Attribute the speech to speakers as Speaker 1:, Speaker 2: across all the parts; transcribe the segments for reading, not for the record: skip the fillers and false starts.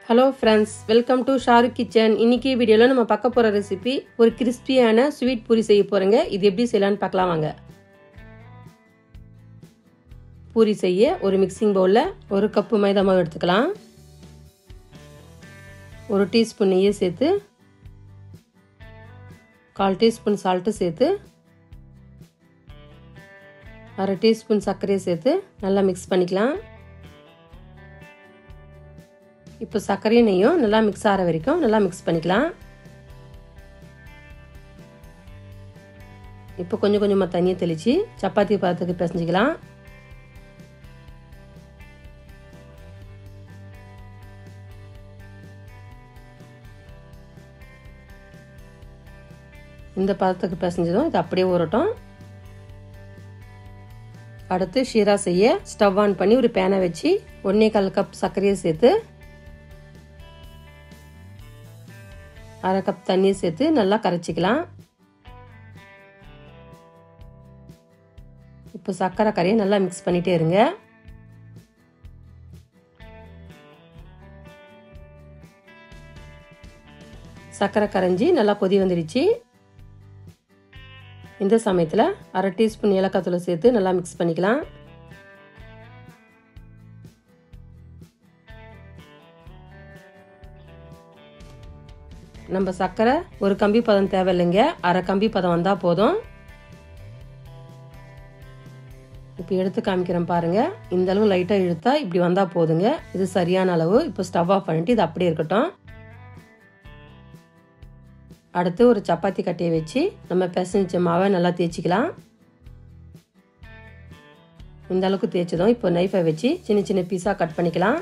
Speaker 1: Hello friends, welcome to Shahrukh kitchen. இன்னைக்கு வீடியோவில் நம்ம பார்க்க போகிற ரெசிபி ஒரு கிறிஸ்பியான ஸ்வீட் பூரி செய்ய போகிறேங்க. இது எப்படி செய்யலான்னு பார்க்கலாம் வாங்க. பூரி செய்ய ஒரு மிக்சிங் பவுலில் ஒரு கப்பு மைதா மாவு எடுத்துக்கலாம். ஒரு டீஸ்பூன் நெய்யை சேர்த்து 1/4 டீஸ்பூன் சால்ட்டு சேர்த்து 1/2 டீஸ்பூன் சர்க்கரையை சேர்த்து நல்லா மிக்ஸ் பண்ணிக்கலாம். இப்போ சர்க்கரையும் நெய்யும் நல்லா மிக்ஸ் ஆகிற வரைக்கும் நல்லா மிக்ஸ் பண்ணிக்கலாம். இப்போ கொஞ்சம் கொஞ்சமாக தண்ணியை தெளித்து சப்பாத்தி பதத்துக்கு பிசைஞ்சிக்கலாம். இந்த பதத்துக்கு பிசைஞ்சதும் இது அப்படியே ஊறட்டும். அடுத்து ஷீரா செய்ய ஸ்டவ் ஆன் பண்ணி ஒரு பேனை வச்சு 1/4 கப் சர்க்கரையை சேர்த்து 1/2 கப் தண்ணியை சேர்த்து நல்லா கரைச்சிக்கலாம். இப்போ சர்க்கரை கரையை நல்லா மிக்ஸ் பண்ணிட்டே இருங்க. சர்க்கரை கரைஞ்சி நல்லா கொதி வந்துடுச்சு. இந்த சமயத்தில் 1/2 டீஸ்பூன் ஏலக்காய் தூளை சேர்த்து நல்லா மிக்ஸ் பண்ணிக்கலாம். நம்ம சர்க்கரை ஒரு கம்பி பதம் தேவையில்லைங்க, 1/2 கம்பி பதம் வந்தால் போதும். இப்போ எடுத்து காமிக்கிறேன் பாருங்க. இந்த அளவு லைட்டாக இழுத்தா இப்படி வந்தால் போதுங்க. இது சரியான அளவு. இப்போ ஸ்டவ் ஆஃப் பண்ணிட்டு இது அப்படியே இருக்கட்டும். அடுத்து ஒரு சப்பாத்தி கட்டையை வச்சு நம்ம பிசைஞ்ச மாவை நல்லா தேய்ச்சிக்கலாம். இந்த அளவுக்கு தேய்ச்சதும் இப்போ நைஃபை வச்சு சின்ன சின்ன பீஸாக கட் பண்ணிக்கலாம்.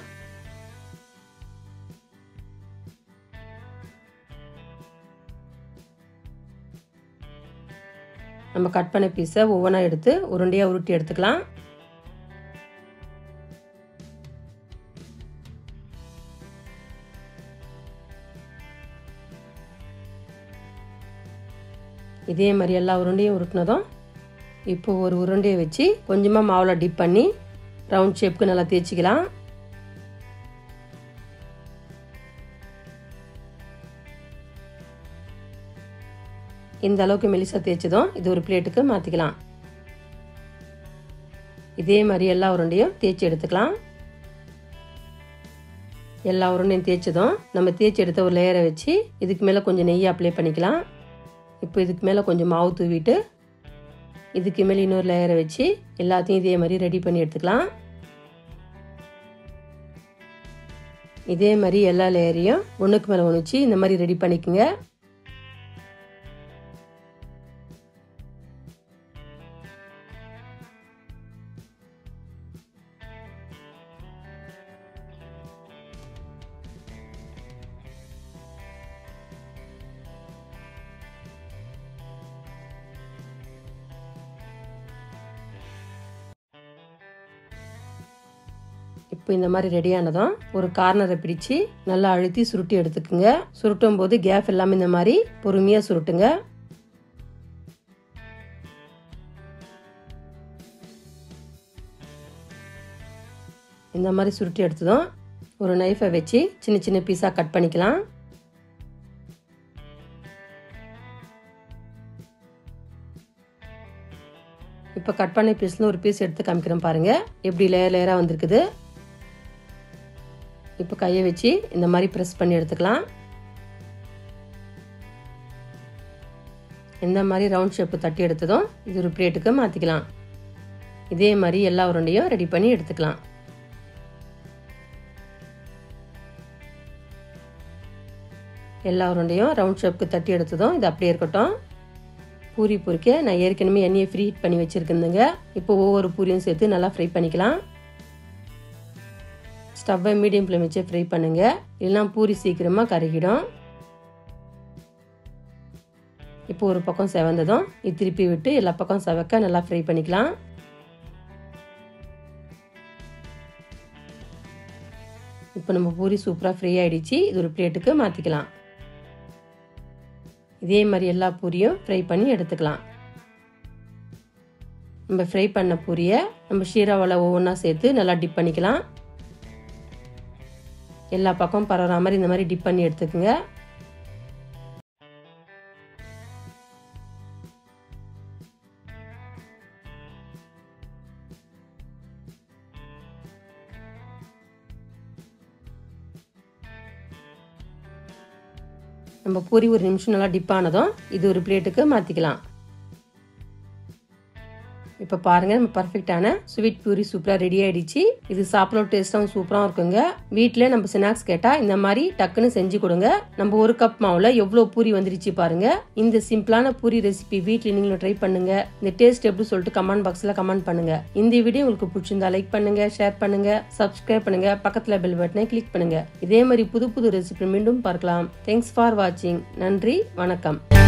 Speaker 1: நம்ம கட் பண்ண பீஸை ஒவ்வொன்றா எடுத்து உருண்டையாக உருட்டி எடுத்துக்கலாம். இதே மாதிரி எல்லா உருண்டையும் உருட்டினதும் இப்போ ஒரு உருண்டையை வச்சு கொஞ்சமாக மாவில் டிப் பண்ணி ரவுண்ட் ஷேப்புக்கு நல்லா தேய்ச்சிக்கலாம். இந்த அளவுக்கு மெலிசா தேய்ச்சதும் இது ஒரு பிளேட்டுக்கு மாற்றிக்கலாம். இதே மாதிரி எல்லா உருண்டையும் தேய்ச்சி எடுத்துக்கலாம். எல்லா உருண்டையும் தேய்ச்சதும் நம்ம தேய்ச்சி எடுத்த ஒரு லேயரை வச்சு இதுக்கு மேலே கொஞ்சம் நெய்யை அப்ளை பண்ணிக்கலாம். இப்போ இதுக்கு மேலே கொஞ்சம் மாவு தூவிட்டு இதுக்கு மேலே இன்னொரு லேயரை வச்சு எல்லாத்தையும் இதே மாதிரி ரெடி பண்ணி எடுத்துக்கலாம். இதே மாதிரி எல்லா லேயரையும் ஒன்றுக்கு மேலே ஒன்று வச்சு இந்த மாதிரி ரெடி பண்ணிக்கோங்க. இப்போ இந்த மாதிரி ரெடியானதும் ஒரு கார்னரை பிடிச்சி நல்லா அழுத்தி சுருட்டி எடுத்துக்குங்க. சுருட்டும் போது கேப் எல்லாமே இந்த மாதிரி பொறுமையாக சுருட்டுங்க. இந்த மாதிரி சுருட்டி எடுத்ததும் ஒரு நைஃபை வச்சு சின்ன சின்ன பீஸாக கட் பண்ணிக்கலாம். இப்போ கட் பண்ண பீஸில் ஒரு பீஸ் எடுத்து காமிக்கிறேன் பாருங்க. எப்படி லேயர் லேயராக வந்திருக்குது. இப்போ கையை வச்சு இந்த மாதிரி ப்ரெஸ் பண்ணி எடுத்துக்கலாம். இந்த மாதிரி ரவுண்ட் ஷேப்பு தட்டி எடுத்ததும் இது ஒரு பிளேட்டுக்கு மாற்றிக்கலாம். இதே மாதிரி எல்லா உருண்டையும் ரெடி பண்ணி எடுத்துக்கலாம். எல்லா உருண்டையும் ரவுண்ட் ஷேப்புக்கு தட்டி எடுத்ததும் இது அப்படியே இருக்கட்டும். பூரி பொரிக்க நான் ஏற்கனவே எண்ணெயை ஃப்ரீ ஹீட் பண்ணி வச்சுருக்குதுங்க. இப்போ ஒவ்வொரு பூரியும் சேர்த்து நல்லா ஃப்ரை பண்ணிக்கலாம். ஸ்டவ்வை மீடியம் ஃப்ளேம் வச்சு ஃப்ரை பண்ணுங்க, இல்லைனா பூரி சீக்கிரமாக கருகிடும். இப்போ ஒரு பக்கம் செவந்ததும் இது திருப்பி விட்டு எல்லா பக்கம் செவக்க நல்லா ஃப்ரை பண்ணிக்கலாம். இப்போ நம்ம பூரி சூப்பராக ஃப்ரை ஆகிடுச்சு. இது ஒரு பிளேட்டுக்கு மாற்றிக்கலாம். இதே மாதிரி எல்லா பூரியும் ஃப்ரை பண்ணி எடுத்துக்கலாம். நம்ம ஃப்ரை பண்ண பூரியை நம்ம ஷீராவில் ஒவ்வொன்றா சேர்த்து நல்லா டிப் பண்ணிக்கலாம். எல்லா பக்கமும் பரவுற மாதிரி இந்த மாதிரி டிப் பண்ணி எடுத்துக்கோங்க. நம்ம பூரி ஒரு நிமிஷம் நல்லா டிப் ஆனதும் இது ஒரு பிளேட்டுக்கு மாற்றிக்கலாம். இப்போ பாருங்க நம்ம பர்ஃபெக்டான ஸ்வீட் பூரி சூப்பராக ரெடி ஆயிடுச்சு. இது சாப்பிட டேஸ்ட்டாகவும் சூப்பராக இருக்குங்க. வீட்டில் நம்ம ஸ்நாக்ஸ் கேட்டால் இந்த மாதிரி டக்குன்னு செஞ்சு கொடுங்க. நம்ம ஒரு கப் மாவில் எவ்வளோ பூரி வந்துருச்சு பாருங்க. இந்த சிம்பிளான பூரி ரெசிபி வீட்டில் நீங்களும் ட்ரை பண்ணுங்க. இந்த டேஸ்ட் எப்படி சொல்லிட்டு கமெண்ட் பாக்ஸில் கமெண்ட் பண்ணுங்க. இந்த வீடியோ உங்களுக்கு பிடிச்சிருந்தா லைக் பண்ணுங்க, ஷேர் பண்ணுங்க, சப்ஸ்கிரைப் பண்ணுங்க, பக்கத்தில் பெல் பட்டனை கிளிக் பண்ணுங்க. இதே மாதிரி புது புது ரெசிபி மீண்டும் பார்க்கலாம். தேங்க்ஸ் ஃபார் வாட்சிங். நன்றி, வணக்கம்.